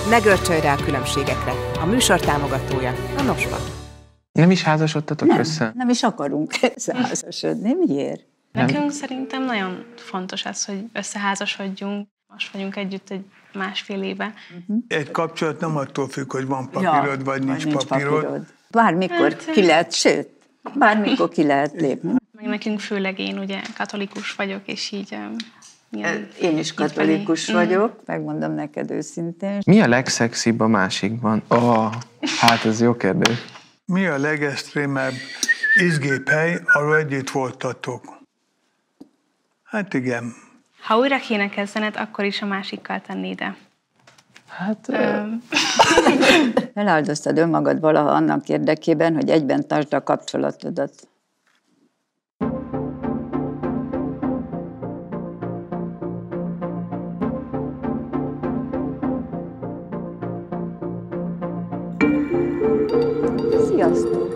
Ne görcsölj rá a különbségekre. A műsor támogatója a Nospa. Nem is házasodtatok össze? Nem is akarunk összeházasodni. Miért? Nekünk szerintem nagyon fontos az, hogy összeházasodjunk. Most vagyunk együtt egy másfél éve. Egy kapcsolat nem attól függ, hogy van papírod, vagy nincs papírod. Bármikor ki lehet, sőt, bármikor ki lehet lépni. Meg nekünk főleg én ugye katolikus vagyok, és így... Én is katolikus vagyok, megmondom neked őszintén. Mi a legszexibb a másikban? Hát ez jó kérdés. Mi a legextrémebb izgébb hely, ahol együtt voltatok? Hát igen. Ha újra kéne kezdened, akkor is a másikkal tennéd de. Hát... Feláldoztad önmagad valaha annak érdekében, hogy egyben tartsd a kapcsolatodat. Sziasztok!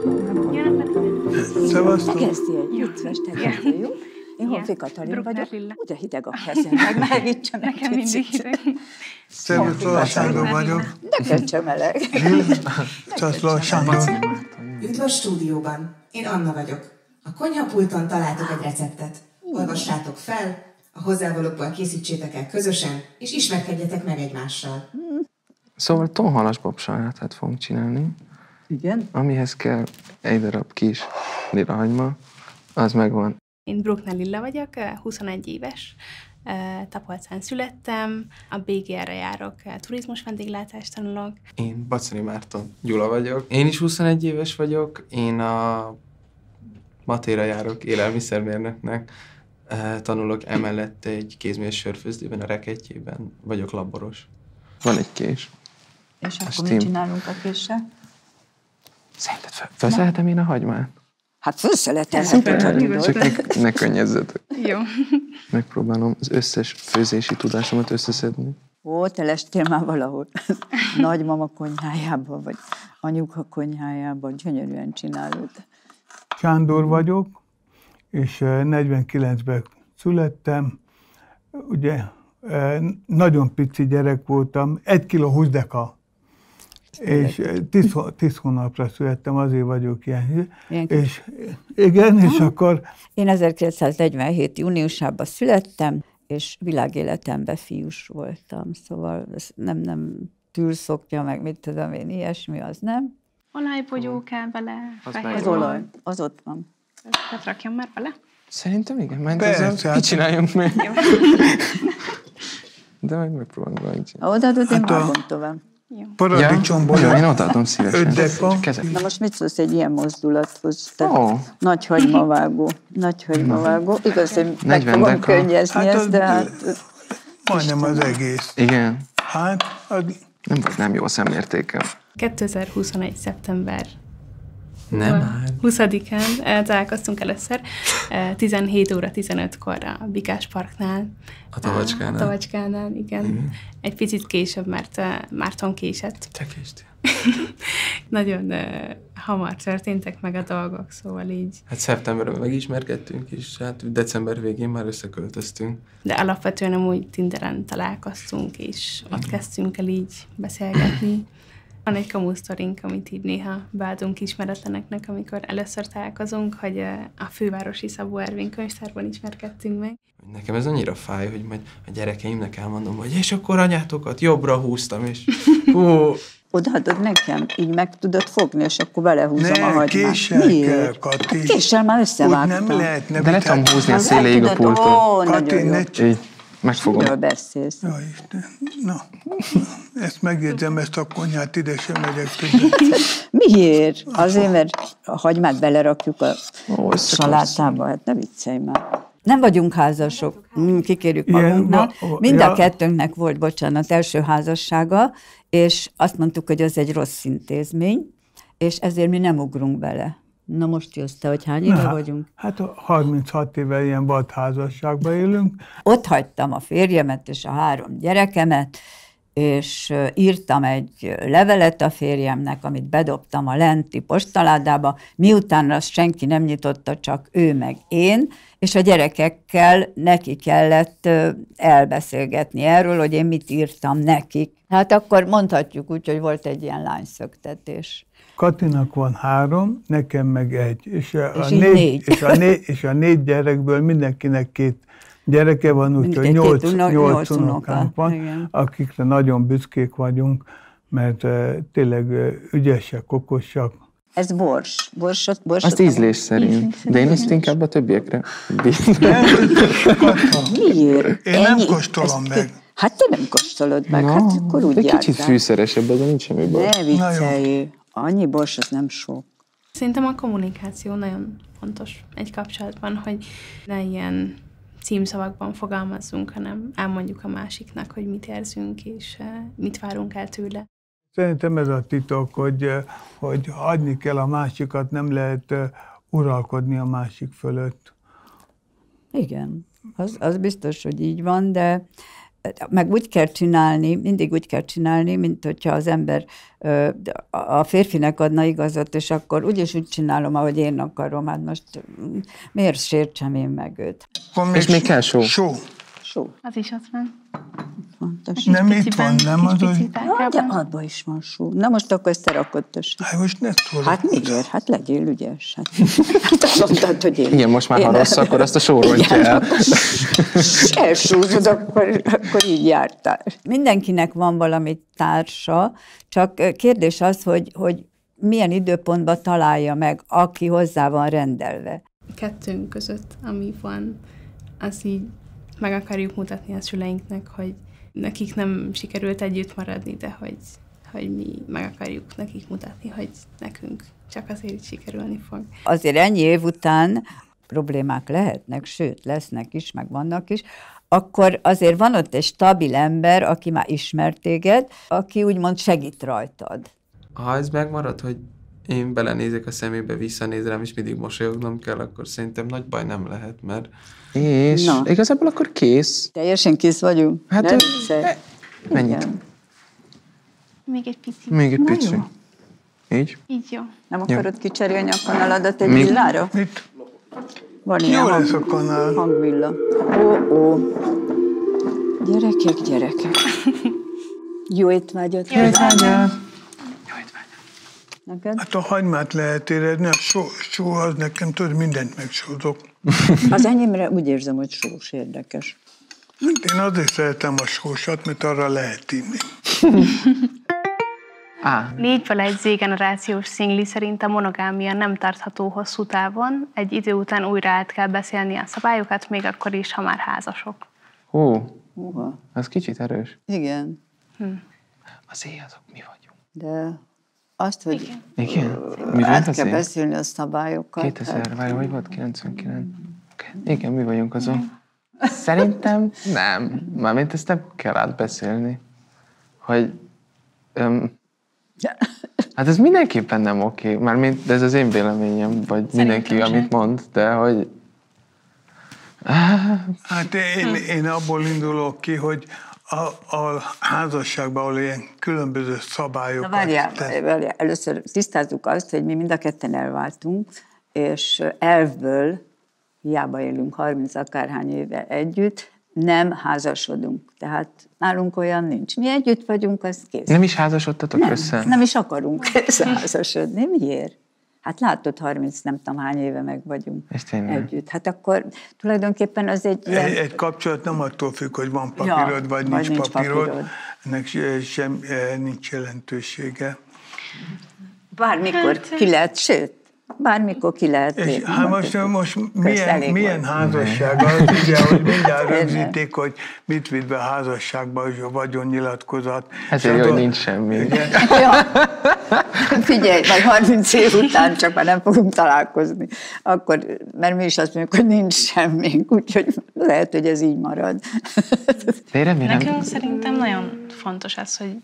Szevasztok! Kezdjél egy vicces területre, jó? Én Honfi Katalin vagyok. Ugye hideg a kezem, melegítsen egy nekem mindig hideg. Szervusz, Sándor vagyok. Neked sem meleg. Szervusz, Sándor. Üdv a stúdióban. Én Anna vagyok. A konyhapulton találtok egy receptet. Olvassátok fel, a hozzávalókból készítsétek el közösen, és ismerkedjetek meg egymással. Szóval tonhalas babsajátát fogunk csinálni. Igen? Amihez kell egy darab kis lirahagyma, az megvan. Én Bruckner Lilla vagyok, 21 éves, Tapolcán születtem, a BGR-re járok, turizmus vendéglátást tanulok. Én Bacani Márton Gyula vagyok. Én is 21 éves vagyok, én a Matéra járok élelmiszermérnöknek, tanulok emellett egy kézműves sörfőzdőben, a Rekettyében vagyok laboros. Van egy kés. És akkor mit csinálunk a késsel? Szerinted felszerelhetem én a hagymát? Hát felszerelhetem, csak ne könnyezzetek. Jó. Megpróbálom az összes főzési tudásomat összeszedni. Ó, te lestél már valahol nagymama konyhájában, vagy anyuka konyhájában, gyönyörűen csinálod. Sándor vagyok, és 49-ben születtem. Ugye nagyon pici gyerek voltam, 1 kiló 20 deka. És 10 hónapra születtem, azért vagyok ilyen. És igen, és akkor... Én 1947. júniusában születtem, és világéletemben fiús voltam, szóval ez nem tűrszokja, meg mit tudom én, ilyesmi, az nem. Olajbogyó kell bele. Az olaj, az ott van. Ezt rakjam már bele? Szerintem igen, mert ezzel mit csináljunk még? De majd megpróbálom valamit csinálni. Odaadod, én vágom tovább. Paradicsomból. Ja, én odaadom szívesen. 5 deka. Na most mit szólsz egy ilyen mozdulathoz? Nagy hagymavágó. Nagy hagymavágó. Igaz, hogy meg fogom könnyezni ezt, de hát... Majdnem az egész. Igen. Hát... Nem jó a szemértékem. 2021. szeptember. Nem már. 20-án találkoztunk először, 17 óra 15-kor a Bikás Parknál. A Tavacskánál. A Tavacskánál, igen. Egy picit később, mert Márton késett. Te késtél. Nagyon hamar történtek meg a dolgok, szóval így. Hát szeptemberben megismerkedtünk, és hát december végén már összeköltöztünk. De alapvetően amúgy Tinderen találkoztunk, és ott kezdtünk el így beszélgetni. Van egy kamusztorink, amit így néha beadunk ismeretleneknek, amikor először találkozunk, hogy a fővárosi Szabó Ervin könyvtárban ismerkedtünk meg. Nekem ez annyira fáj, hogy majd a gyerekeimnek elmondom, hogy és akkor anyátokat jobbra húztam, és hú. Odaadod nekem, így meg tudod fogni, és akkor belehúzom a hagymát. Késsel kell, Kati. Késsel már összevágtam. Nem lehetne. De le tudom húzni a széléig a pulton. Kati, ne így, megfogom. Miről beszélsz? Ja, Isten. Na, ezt megjegyzem, ezt a konyhát, ide sem megyek többet. Miért? Azért, mert a hagymát belerakjuk a salátába. Hát ne viccelj már. Nem vagyunk házasok, kikérjük magunknak. Mind a kettőnknek volt, bocsánat, első házassága, és azt mondtuk, hogy az egy rossz intézmény, és ezért mi nem ugrunk bele. Na most jössz te, hogy hány éve vagyunk? Hát 36 éve ilyen vad házasságban élünk. Ott hagytam a férjemet és a 3 gyerekemet, és írtam egy levelet a férjemnek, amit bedobtam a lenti postaládába, miután azt senki nem nyitotta, csak ő meg én, és a gyerekekkel neki kellett elbeszélgetni erről, hogy én mit írtam nekik. Hát akkor mondhatjuk úgy, hogy volt egy ilyen lányszöktetés. Katinak van 3, nekem meg 1. És a 4 gyerekből mindenkinek 2 gyereke van, úgyhogy 8 unokánk van, igen. Akikre nagyon büszkék vagyunk, mert tényleg ügyesek, okosak. Ez bors. Borsot azt ízlés szerint. De én ezt inkább a többiekre Miért? Én nem kóstolom meg. Hát te nem kóstolod meg, hát akkor úgy jártál. Kicsit fűszeresebb, de nincs semmi baj. Ne viccelj, annyi bors, az nem sok. Szerintem a kommunikáció nagyon fontos egy kapcsolatban, hogy ne ilyen címszavakban fogalmazzunk, hanem elmondjuk a másiknak, hogy mit érzünk, és mit várunk el tőle. Szerintem ez a titok, hogy hagyni kell a másikat, nem lehet uralkodni a másik fölött. Igen, az biztos, hogy így van, de meg úgy kell csinálni, mindig úgy kell csinálni, mint hogyha az ember a férfinek adna igazat, és akkor úgyis úgy csinálom, ahogy én akarom, hát most miért sértsem én meg őt? És még kell só. Só. Az is ott van. Fontos. Nem itt van, nem az, hogy... De abban is van só. Na most akkor összerakod, tessék. Hát most ne szólok. Hát miért? Hát legyél ügyes. Hát azt mondtad, hogy én... Igen, most már ha rossz, akkor azt a só rontja el. Elsúzod, akkor így jártál. Mindenkinek van valami társa, csak kérdés az, hogy milyen időpontban találja meg, aki hozzá van rendelve. Kettőnk között, ami van, az így meg akarjuk mutatni a szüleinknek, hogy nekik nem sikerült együtt maradni, de hogy mi meg akarjuk nekik mutatni, hogy nekünk csak azért sikerülni fog. Azért ennyi év után problémák lehetnek, sőt, lesznek is, meg vannak is, akkor azért van ott egy stabil ember, aki már ismer téged, aki úgymond segít rajtad. Ha ez megmarad, hogy én belenézek a szemébe, visszanéz rám, és mindig mosolyognom kell, akkor szerintem nagy baj nem lehet, mert... És igazából akkor kész. Teljesen kész vagyunk. Hát mennyit? Még egy picit. Még egy pici. Így? Így jó. Nem akarod kicserélni a kanaladat egy villára? Mit? Van ilyen Jó lesz a kanál. hangvilla. Ó. Gyerekek. Jó étvágyat. Jó étvágyat. Neked? Hát a hagymát lehet érezni, a só az nekem tudod, mindent megsózok. Az enyémre úgy érzem, hogy sós, érdekes. Én azért szeretem a sósat, mert arra lehet inni. 4-ből egy Z-generációs szingli szerint a monogámia nem tartható hosszú távon, egy idő után újra át kell beszélni a szabályokat, még akkor is, ha már házasok. Az kicsit erős. Igen. Az azok mi vagyunk. De azt, hogy Igen? át kell beszélni a szabályokat. 2000, hogy volt? 99? Okay. Igen, mi vagyunk azon. Szerintem nem. Mármint ezt nem kell átbeszélni. Hogy... hát ez mindenképpen nem oké. Mármint, de ez az én véleményem, vagy mindenki, amit mond, de hogy... Hát én abból indulok ki, hogy a házasságban, ahol ilyen különböző szabályokat... Na várjál, először tisztázzuk azt, hogy mi mind a ketten elváltunk, és elvből, hiába élünk 30 akárhány éve együtt, nem házasodunk. Tehát nálunk olyan nincs. Mi együtt vagyunk, az kész. Nem is házasodtatok össze? Nem is akarunk összeházasodni. Miért? Hát látod, 30 nem tudom hány éve meg vagyunk együtt. Hát akkor tulajdonképpen az egy ilyen... Egy kapcsolat nem attól függ, hogy van papírod, vagy nincs papírod. Ennek sem nincs jelentősége. Bármikor ki lehet, sőt, bármikor ki lehet lépni. És hát most milyen házasság az, ugye, hogy mindjárt rögzítik, hogy mit vitt be a házasságba, és a vagyonnyilatkozat. Ezért jó, hogy nincs semmi. Ja. Figyelj, majd 30 év után csak már nem fogunk találkozni. Akkor, mert mi is azt mondjuk, hogy nincs semmink, úgyhogy lehet, hogy ez így marad. Nekünk szerintem nagyon fontos az, hogy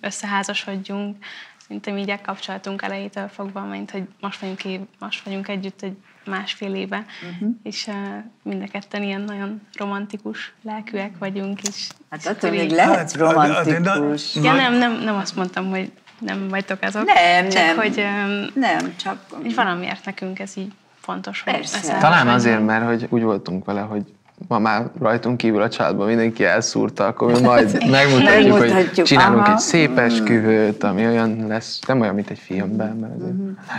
összeházasodjunk. Szerintem így a kapcsolatunk elejétől fogva, mint hogy most vagyunk együtt egy másfél éve, és mind a ketten ilyen nagyon romantikus lelkűek vagyunk, és hát attól még lehet romantikus. Ja, nem azt mondtam, hogy nem vagytok azok. Nem, csak valamiért nekünk ez így fontos. Talán azért, mert hogy úgy voltunk vele, hogy ma már rajtunk kívül a családban mindenki elszúrta, akkor mi majd megmutatjuk, hogy csinálunk egy szép esküvőt, ami olyan lesz, nem olyan, mint egy filmben, mert azért...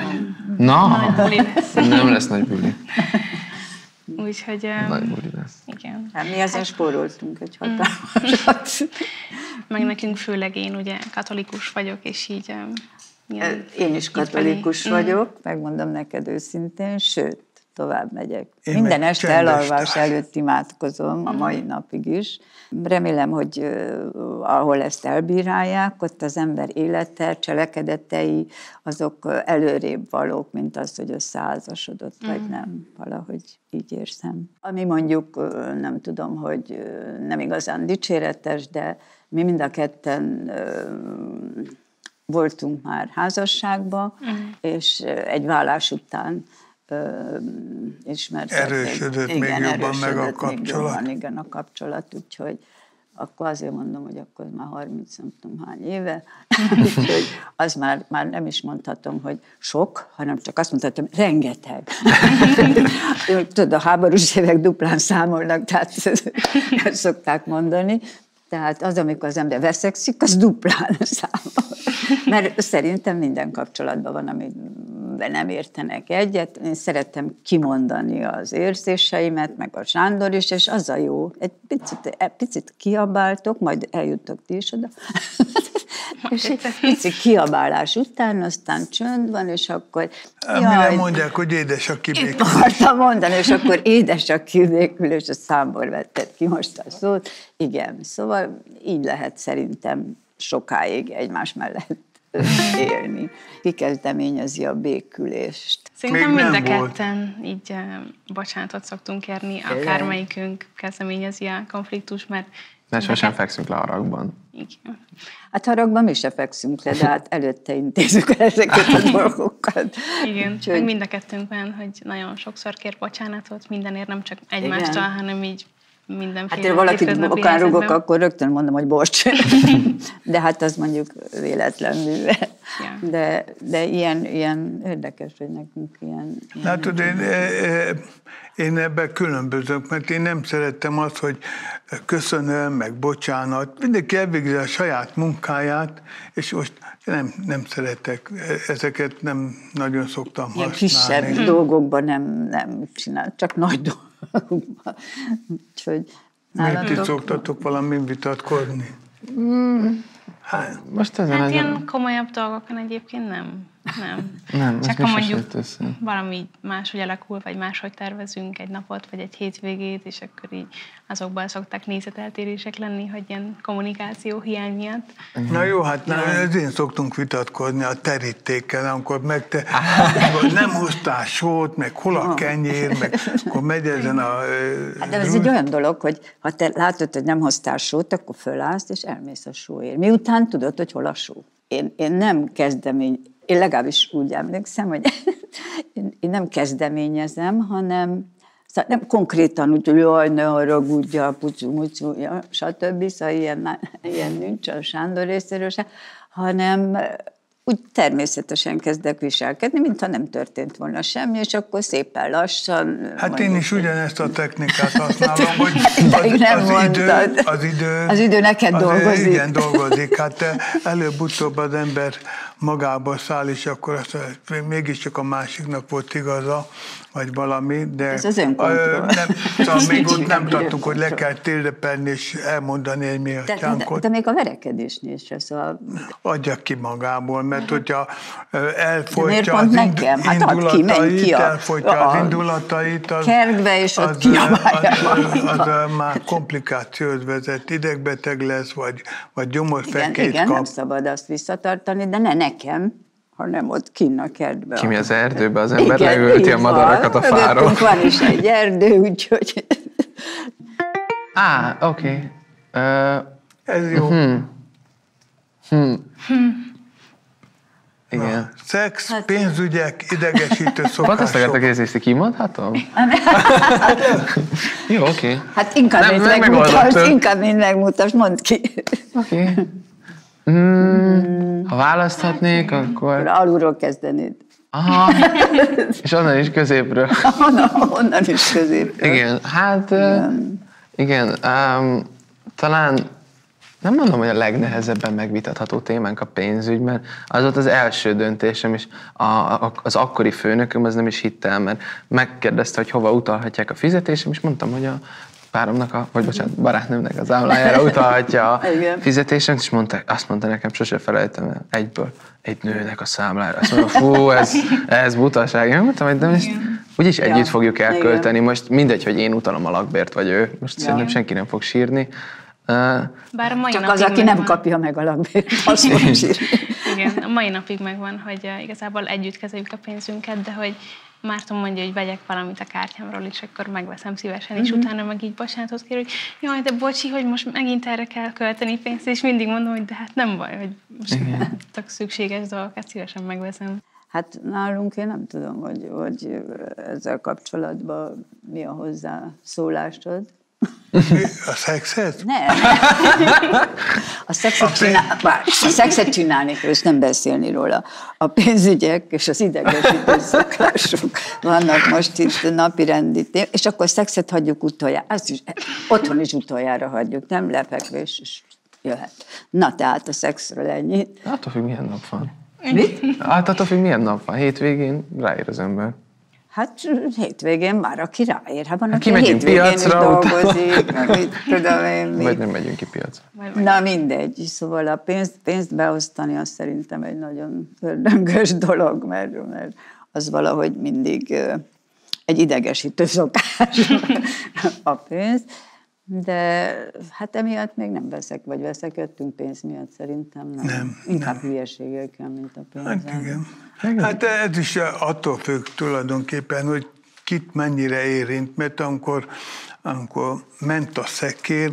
Nem lesz nagy buli. Úgyhogy... Nagy buli lesz. Igen. Hát mi ezen spóroltunk egy hatalmasat. Meg nekünk főleg én ugye katolikus vagyok, és így... Én is katolikus vagyok, megmondom neked őszintén, sőt, tovább megyek. Minden este elalvás előtt imádkozom, a mai napig is. Remélem, hogy ahol ezt elbírálják, ott az ember élete, cselekedetei, azok előrébb valók, mint az, hogy összeházasodott, vagy nem. Valahogy így érzem. Ami mondjuk, nem tudom, hogy nem igazán dicséretes, de mi mind a ketten voltunk már házasságban, és egy vállás után ismerkedtek. Erősödött még jobban meg a kapcsolat. Igen, a kapcsolat, úgyhogy akkor azért mondom, hogy akkor már 30 nem tudom hány éve, úgyhogy az már nem is mondhatom, hogy sok, hanem csak azt mondhatom, rengeteg. Tudod, a háborús évek duplán számolnak, tehát ezt szokták mondani. Tehát az, amikor az ember veszekszik, az duplán számol. Mert szerintem minden kapcsolatban van, amiben nem értenek egyet. Én szeretem kimondani az érzéseimet, meg a Sándor is, és az a jó. Egy picit kiabáltok, majd eljutok ti is oda. És egy pici kiabálás után, aztán csönd van, és akkor... Mire mondják, hogy édes a kibékülés. Itt akartam mondani, és akkor édes a kibékülés, a számból vetted ki most a szót. Igen, szóval így lehet szerintem sokáig egymás mellett élni. Ki kezdeményezi a békülést? Szerintem mind a ketten így bocsánatot szoktunk kérni, akármelyikünk kezdeményezi a konfliktus, mert sosem fekszünk le haragban. Igen. Hát haragban mi se fekszünk le, de hát előtte intézzük el ezeket a dolgokat. Igen, úgyhogy... mind a kettőnkben, hogy nagyon sokszor kér bocsánatot mindenért, nem csak egymástól, hanem így mindenféle. Hát én valakit okán rugok, akkor rögtön mondom, hogy bocs. De hát az mondjuk véletlen műve. Ja. De ilyen érdekes, hogy nekünk ilyen... Látod, én ebben különbözök, mert én nem szerettem azt, hogy köszönöm, meg bocsánat. Mindenki elvégzi a saját munkáját, és most nem szeretek. Ezeket nem nagyon szoktam használni. Kisebb dolgokban nem csinál, csak nagy dolgokban. Úgyhogy miért ti szoktatok valamin vitatkozni? Most hát ilyen komolyabb dolgokon egyébként nem. Csak ha mondjuk valami máshogy alakul, vagy máshogy tervezünk egy napot, vagy egy hétvégét, és akkor így azokban szoktak nézeteltérések lenni, hogy ilyen kommunikáció hiány miatt. Na jó, hát ezért szoktunk vitatkozni a terítékkel, amikor nem hoztál sót, meg hol a kenyér, meg akkor megy ezen a... Hát de ez egy olyan dolog, hogy ha te látod, hogy nem hoztál sót, akkor fölállsz, és elmész a sóért. Miután tudod, hogy hol a só. Én nem én legalábbis úgy emlékszem, hogy én nem kezdeményezem, hanem szóval nem konkrétan úgy, hogy jaj, ne haragudja, pucu, stb. Szóval ilyen nincs a Sándor részéről sem, hanem úgy természetesen kezdek viselkedni, mintha nem történt volna semmi, és akkor szépen lassan... Hát én is ugyanezt a technikát használom, hogy az idő neked dolgozik. Igen, dolgozik. Hát előbb-utóbb az ember magába száll, és akkor azt mégiscsak a másiknak volt igaza, vagy valami, de... Ez az önkontroll. Szóval még ott nem tartunk, hogy le kell térdepenni, és elmondani egy méltjánkot. De még a verekedésnél se, szóval... Adjak ki magából, mert hogyha elfolytja az indulatait, az kertbe, és ott kiabálja az már komplikációhoz vezet, idegbeteg lesz, vagy gyomorfekét kap. Igen, nem szabad azt visszatartani, de ne nekem, hanem ott kinn a kertbe. Kimi az erdőbe, az ember leülti a madarakat a fáról. Van is egy erdő, úgyhogy... Oké. Ez jó. Igen. Szex, pénzügyek, idegesítő szokások. Patasztagatok ezt kimondhatom? Jó, oké. Hát inkább még megmutasd, mondd ki. Oké. Ha választhatnék, akkor... Alulról kezdenéd. Aha. És onnan is középről. Onnan is középről. Igen, hát... Igen, talán nem mondom, hogy a legnehezebben megvitatható témánk a pénzügy, mert az volt az első döntésem, és az akkori főnököm az nem is hitt el, mert megkérdezte, hogy hova utalhatják a fizetésem, és mondtam, hogy a páromnak, barátnőmnek az számlájára utalhatja a fizetésem, és azt mondta nekem, sose felejtem el, egyből, egy nőnek a számlájára. Azt mondom, fú, ez butaság. Én mondtam, hogy de most úgyis együtt fogjuk elkölteni, most mindegy, hogy én utalom a lakbért, vagy ő, most szerintem senki nem fog sírni. Bár a mai csak az, aki nem kapja meg a lakbért, azt fog sírni. Igen, a mai napig megvan, hogy igazából együtt kezeljük a pénzünket, de hogy Márton mondja, hogy vegyek valamit a kártyámról, és akkor megveszem szívesen, és utána meg így bocsánatot kér, hogy jaj, de bocsi, hogy most megint erre kell költeni pénzt, és mindig mondom, hogy de hát nem baj, hogy most tök szükséges dolgokat szívesen megveszem. Hát nálunk én nem tudom, hogy ezzel kapcsolatban mi a hozzászólásod. A szexet? Nem. A szexet csinálni kell, és nem beszélni róla. A pénzügyek és az idegesítő szokások vannak most itt napirendi témák, és akkor szexet hagyjuk utoljára. Azt is, otthon is utoljára hagyjuk, nem lefekvés, és jöhet. Na, tehát a szexről ennyit. Attól függ, milyen nap van. Mit? Hát attól függ, milyen nap van. Hétvégén ráér az ember. Hát hétvégén már aki ráér. Hát van, aki hétvégén is dolgozik. Vagy nem megyünk ki piacra. Na mindegy. Szóval a pénzt beosztani az szerintem egy nagyon ördöngös dolog, mert az valahogy mindig egy idegesítő szokás a pénz. De hát emiatt még nem veszekedtünk pénz miatt szerintem. Nem. Inkább hülyeségekkel, mint a pénz. Hát igen. Hát ez is attól függ tulajdonképpen, hogy kit mennyire érint, mert amikor ment a szekér,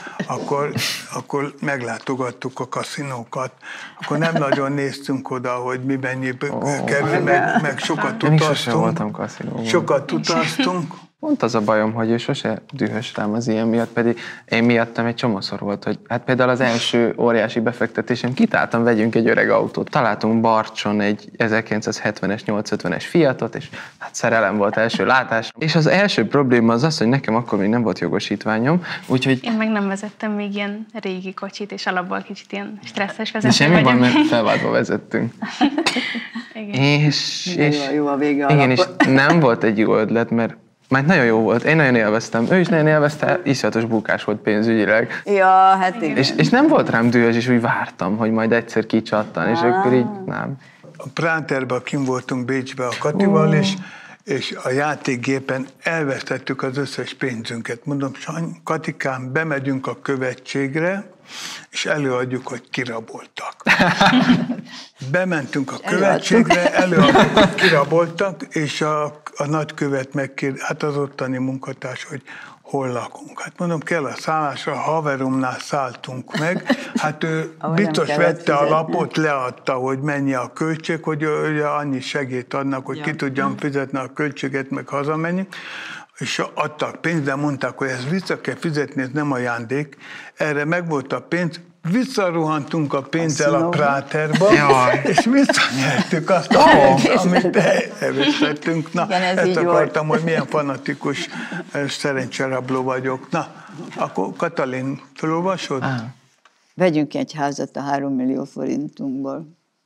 akkor meglátogattuk a kaszinókat, akkor nem nagyon néztünk oda, hogy mi mennyi kerül, meg sokat utaztunk. Sokat utaztunk. Pont az a bajom, hogy ő sose dühös rám az ilyen miatt, pedig én miattam egy csomószor volt, hogy hát például az első óriási befektetésem kitáltam, vegyünk egy öreg autót. Találtunk Barcson egy 1970-es, 850-es Fiatot, és hát szerelem volt első látás. És az első probléma az, hogy nekem akkor még nem volt jogosítványom, úgyhogy... Én meg nem vezettem még ilyen régi kocsit, és alapból kicsit ilyen stresszes vezető vagyok. De semmi van, mert felváltva vezettünk. Igen. És jó a vége igen, és nem volt egy jó ötlet, mert nagyon jó volt, én nagyon élveztem, ő is nagyon élvezte, iszonyatos bukás volt pénzügyileg. Ja, hát igen. És nem volt rám dühös, és úgy vártam, hogy majd egyszer kicsattan, és akkor így nem. A Práterben kim voltunk Bécsbe a Katival, és a játékgépen elvesztettük az összes pénzünket. Mondom, Katikám, bemegyünk a követségre, és előadjuk, hogy kiraboltak. Bementünk a követségre, előadjuk, hogy kiraboltak, és a nagykövet megkérdezte, hát az ottani munkatárs, hogy hol lakunk. Hát mondom, kell a szállásra, a haveromnál szálltunk meg. Hát ő biztos vette a lapot, leadta, hogy mennyi a költség, hogy annyi segélyt adnak, hogy ki tudjam fizetni a költséget, meg hazamenni. És adtak pénzt, de mondták, hogy ezt vissza kell fizetni, ez nem ajándék. Erre megvolt a pénz, visszaruhantunk a pénzzel a Práterba, és visszanyertük azt a pénzt, amit elvesztettünk. Na, ezt akartam, hogy milyen fanatikus szerencserabló vagyok. Na, akkor Katalin, felolvasod? Vegyünk egy házat a 3 millió forintunkból.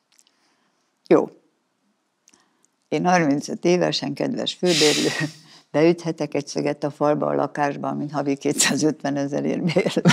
Jó. Én 35 évesen, kedves főbérlő, beüthetek egy szöget a falba a lakásban, mint havi 250 000 bérlek.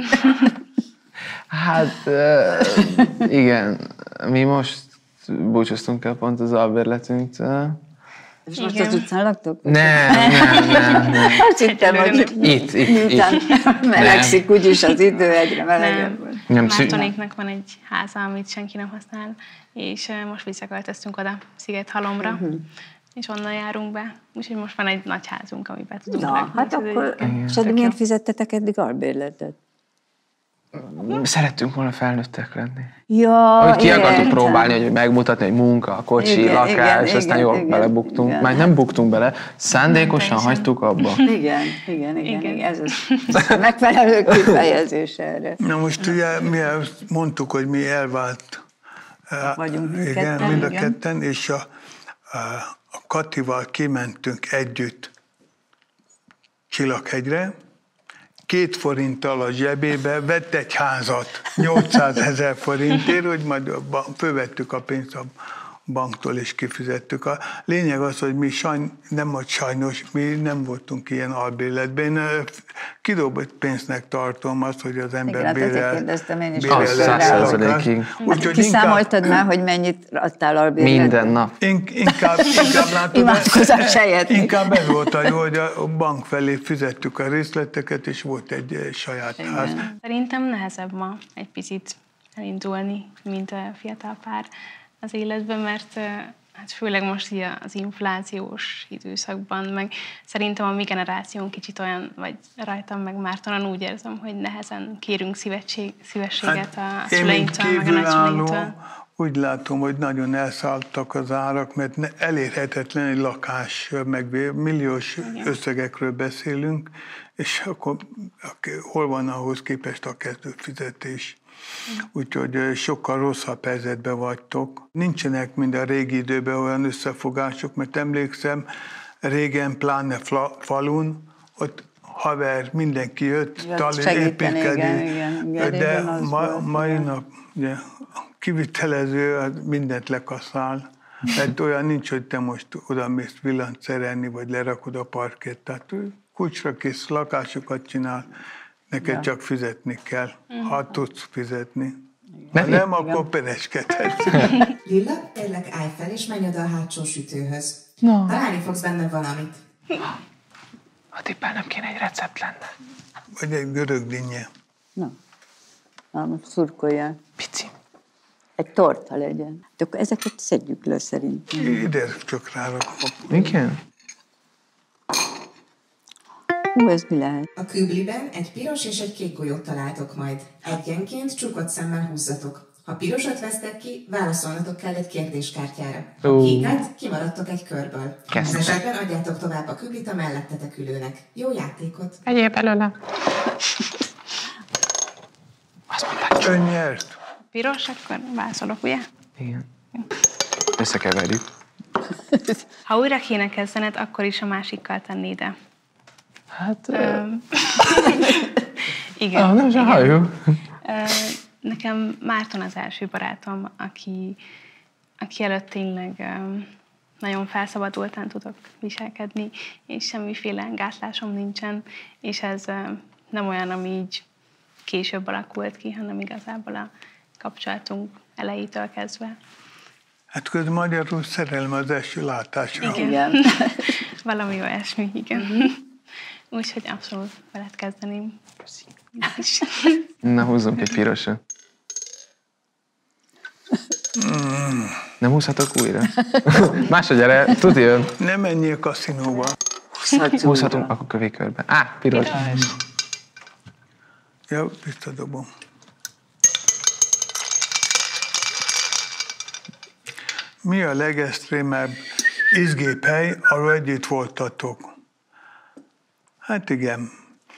Hát igen, mi most búcsúztunk el pont az albérletünktől. És most az utcán laktok? Nem. Azt hittem, hogy itt. Melegszik úgyis az idő, egyre melegebb. Mártonéknak van egy háza, amit senki nem használ, és most visszaköltöztünk oda Szigethalomra. És onnan járunk be. Úgyhogy most van egy nagy házunk, amiben tudunk lakni. Hát akkor, és miért fizettetek eddig albérletet? Szerettünk volna felnőttek lenni. Ja, hogy ki akartuk próbálni, hogy megmutatni, hogy munka, kocsi, igen, lakás, igen, aztán jól belebuktunk. Igen. Már nem buktunk bele, szándékosan hagytuk abba. Igen. Ez megfelelő kifejezés erre. Na most ugye mi mondtuk, hogy mi elvált vagyunk mind a ketten, és a Katival kimentünk együtt Csillaghegyre, 2 forinttal a zsebébe vett egy házat 800 000 forintért, hogy majd fölvettük a pénzt a banktól és kifizettük. A lényeg az, hogy mi sajnos mi nem voltunk ilyen albérletben. Én kidobott pénznek tartom azt, hogy az ember bérel. Én is. 100%-ig. Kiszámoltad már, hogy mennyit adtál albérletben? Minden nap. Inkább imádkozás helyett. Inkább ez volt a jó, hogy a bank felé fizettük a részleteket, és volt egy saját ház. Szerintem nehezebb ma egy picit elindulni, mint a fiatal pár az életben, mert hát főleg most így az inflációs időszakban, meg szerintem a mi generáción kicsit olyan, vagy rajtam meg Mártonon úgy érzem, hogy nehezen kérünk szívességet a szüleinktől, meg a nagyszüleinktől. Úgy látom, hogy nagyon elszálltak az árak, mert elérhetetlen egy lakás, meg milliós összegekről beszélünk, és akkor hol van ahhoz képest a kezdőfizetés? Úgyhogy sokkal rosszabb helyzetben vagytok. Nincsenek, mint a régi időben olyan összefogások, mert emlékszem, régen, pláne falun, ott haver, mindenki jött, építkezni, de mai nap ugye, kivitelező mindent lekaszál. Tehát olyan nincs, hogy te most oda mész villant szerelni, vagy lerakod a parkét. Tehát kulcsra kész lakásokat csinál. Neked csak fizetni kell, ha tudsz fizetni. Ha nem, akkor pereskedhetsz. Lilla, kérlek állj fel, és menj oda a hátsó sütőhöz. No. Találni fogsz benne valamit. Ha tippelnem kéne, egy recept lenne. Vagy egy görög dinnye. Na, most szurkoljál. Pici. Egy torta legyen. De akkor ezeket szedjük le szerintem. Ide csak rárakok. Igen? Ez mi lehet? A kübliben egy piros és egy kék golyót találtok majd. Egyenként csukott szemmel húzzatok. Ha pirosat vesztek ki, válaszolnatok kell egy kérdéskártyára. Ha kéket, kimaradtok egy körből. Ez esetben adjátok tovább a küblit a mellettetek ülőnek. Jó játékot! Egyéb belőle! Azt mondták, ön nyert. Piros, akkor válaszolok, ugye? Igen. Összekeverjük. Ha újra kéne kezdened, akkor is a másikkal tennéd de. Hát... igen. Nem se halljuk. Nekem Márton az első barátom, aki előtt tényleg nagyon felszabadultan tudok viselkedni, és semmiféle gátlásom nincsen, és ez nem olyan, ami így később alakult ki, hanem igazából a kapcsolatunk elejétől kezdve. Hát közben magyarul szerelme az első látásra. Igen. Valami olyasmi, igen. Úgyhogy abszolút veled kezdeném. Na, húzzunk egy pirosat. Nem húzhatok újra? Másodjára, tudj jön. Nem menjél kaszinóba. Húzhatunk, akkor kövékörbe. Piros. Ja, visszadobom. Mi a legextrémebb izgéphely, ahol együtt voltatok? Hát igen.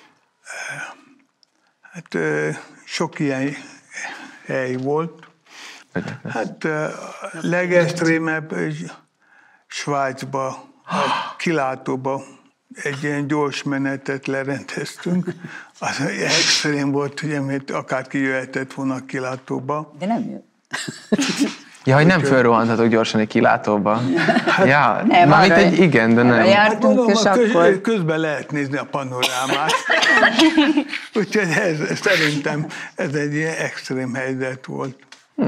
Hát sok ilyen hely volt. Hát legextrémebb Svájcba, a kilátóba egy ilyen gyors menetet lerendeztünk. Az extrém volt, ugye, mert akár kijöhetett volna a kilátóba. De nem jött. Ja, hogy nem fölrohantatok gyorsan egy kilátóba. Ja, mármint igen, de nem. Jártunk, és akkor... Közben lehet nézni a panorámát. Úgyhogy szerintem ez egy ilyen extrém helyzet volt.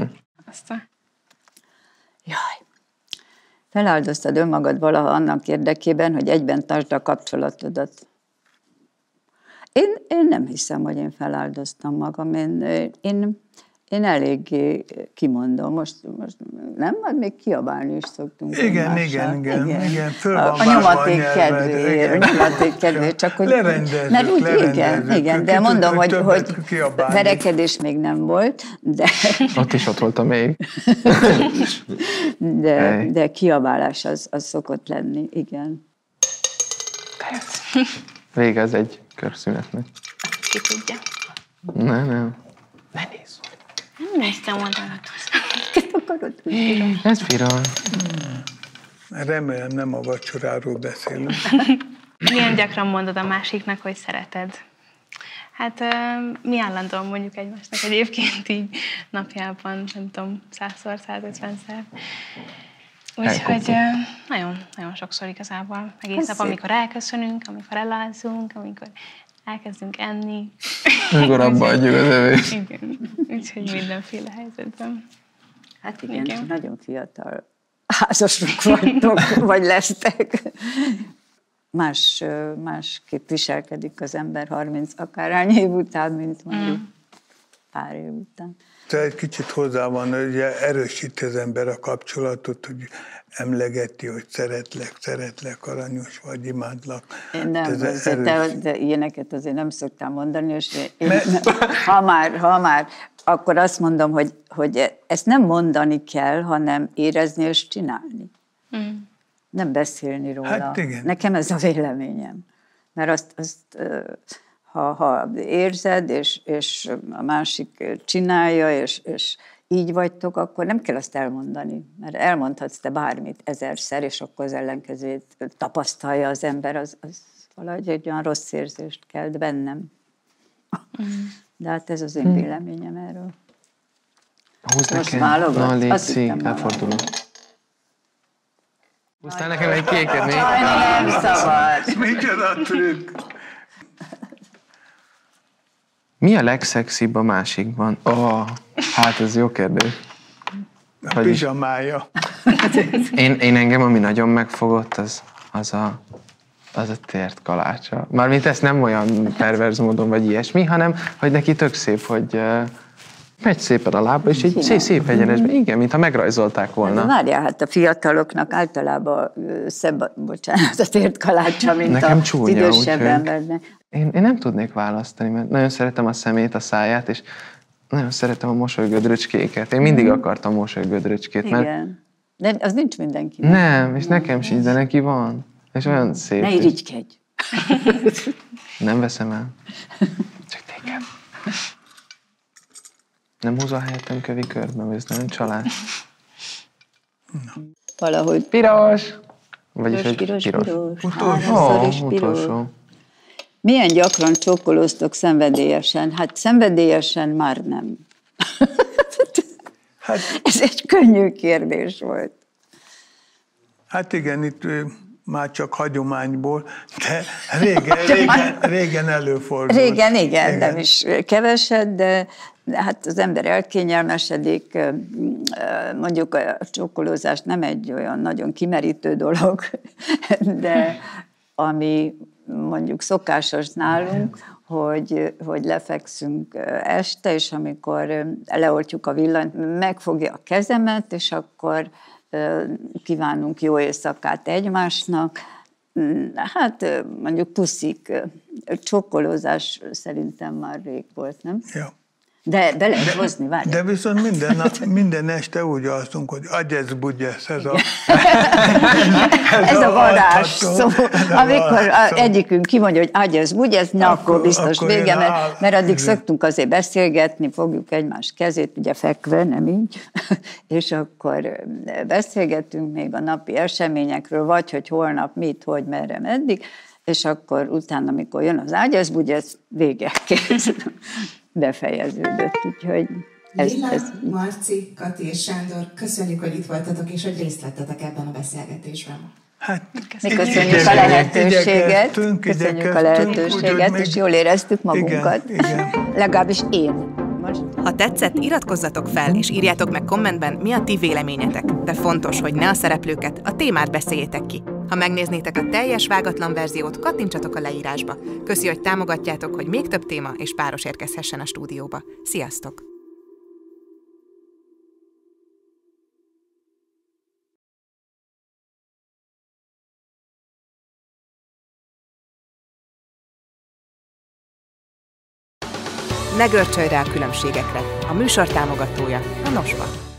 Jaj. Feláldoztad önmagad valaha annak érdekében, hogy egyben tartsd a kapcsolatodat. Én nem hiszem, hogy én feláldoztam magam. Én eléggé kimondom, most nem, majd még kiabálni is szoktunk. Igen. A nyomaték kedvéért, csak hogy... Igen, de mondom, hogy verekedés még nem volt, de... Ott volt a még. De kiabálás az szokott lenni, igen. Vége az egy körszünetnek. Ki tudja. Nem. Ne nézz. Nem néztem oda. Ez Firon. Remélem nem a vacsoráról beszélünk. Milyen gyakran mondod a másiknak, hogy szereted? Hát mi állandóan mondjuk egymásnak egyébként így napjában, nem tudom, 100-szor, 150-szer. Úgyhogy nagyon sokszor igazából. Egész nap, amikor elköszönünk, amikor elázunk, amikor elkezdünk enni. Amikor abba adjuk az evést. Igen, úgyhogy mindenféle helyzetben. Hát igen, nagyon fiatal házasok vagytok, vagy lesztek. Másképp viselkedik az ember 30 akárhány év után, mint mondjuk pár év után. Tehát egy kicsit hozzá van, hogy erősíti az ember a kapcsolatot, hogy emlegeti, hogy szeretlek, aranyos vagy, imádlak. Én nem, de ilyeneket azért nem szoktam mondani, és ha már, akkor azt mondom, hogy ezt nem mondani kell, hanem érezni és csinálni. Nem beszélni róla. Hát igen. Nekem ez a véleményem. Mert ha érzed, és a másik csinálja, és így vagytok, akkor nem kell azt elmondani. Mert elmondhatsz te bármit 1000-szer, és akkor az ellenkezőjét tapasztalja az ember, az valahogy egy olyan rossz érzést kelt bennem. De hát ez az én véleményem erről. Húzd nekem. Na, légy, elfordulok. Húztál nekem egy kéket még? Nem szabad. Micsoda trükk! Mi a legszexibb a másikban? Hát ez jó kérdés. A pizsamája. Én engem, ami nagyon megfogott, az a tért kalácsa. Mármint ezt nem olyan perverz módon, vagy ilyesmi, hanem, hogy neki tök szép, hogy megy szépen a lába, és így szép egyenesben. Igen, mintha megrajzolták volna. Várjál, hát a fiataloknak általában szebb, bocsánat, a tért kalácsa, mint nekem az csúnya, idősebb embernek. Én nem tudnék választani, mert nagyon szeretem a szemét, a száját, és nagyon szeretem a mosolygödröcskéket. Én mindig akartam mosolygödröcskét. Igen. De az nincs mindenki. Nem, és nekem sincs, de neki van. És olyan szép. Ne irigykedj. Nem veszem el. Csak téged. Nem húzol helyettem kövi körbe, vagy ez nem csalás. Valahogy. Piros! Vagyis egy piros. Utolsó. Milyen gyakran csókolóztok szenvedélyesen? Hát szenvedélyesen már nem. Ez egy könnyű kérdés volt. Hát igen, itt már csak hagyományból, de régen előfordult. Régen, igen, nem is keveset, de hát az ember elkényelmesedik, mondjuk a csókolózás nem egy olyan nagyon kimerítő dolog, de ami mondjuk szokásos nálunk, hogy lefekszünk este, és amikor leoltjuk a villanyt, megfogja a kezemet, és akkor kívánunk jó éjszakát egymásnak. Hát mondjuk puszik, csókolózás szerintem már rég volt, nem? Ja. De be lehet hozni, várj. De viszont minden este úgy alszunk, hogy agyesz, bugyesz, ez a varázs szó. Amikor egyikünk kimondja, hogy agyesz, bugyesz, na akkor biztos vége, mert addig szoktunk azért beszélgetni, fogjuk egymás kezét, ugye fekve, nem így, és akkor beszélgetünk még a napi eseményekről, vagy hogy holnap mit, hogy, merre, meddig, és akkor utána, amikor jön az agyesz, bugyesz, vége, kész. Befejeződött, úgyhogy ez... Marci, Kati és Sándor, köszönjük, hogy itt voltatok, és hogy részt vettetek ebben a beszélgetésben. Hát, mi köszönjük a lehetőséget, és jól éreztük magunkat. Igen. Legalábbis én. Most. Ha tetszett, iratkozzatok fel, és írjátok meg kommentben, mi a ti véleményetek. De fontos, hogy ne a szereplőket, a témát beszéljétek ki. Ha megnéznétek a teljes vágatlan verziót, kattintsatok a leírásba. Köszi, hogy támogatjátok, hogy még több téma és páros érkezhessen a stúdióba. Sziasztok! Ne görcsölj rá a különbségekre. A műsor támogatója a Nosva.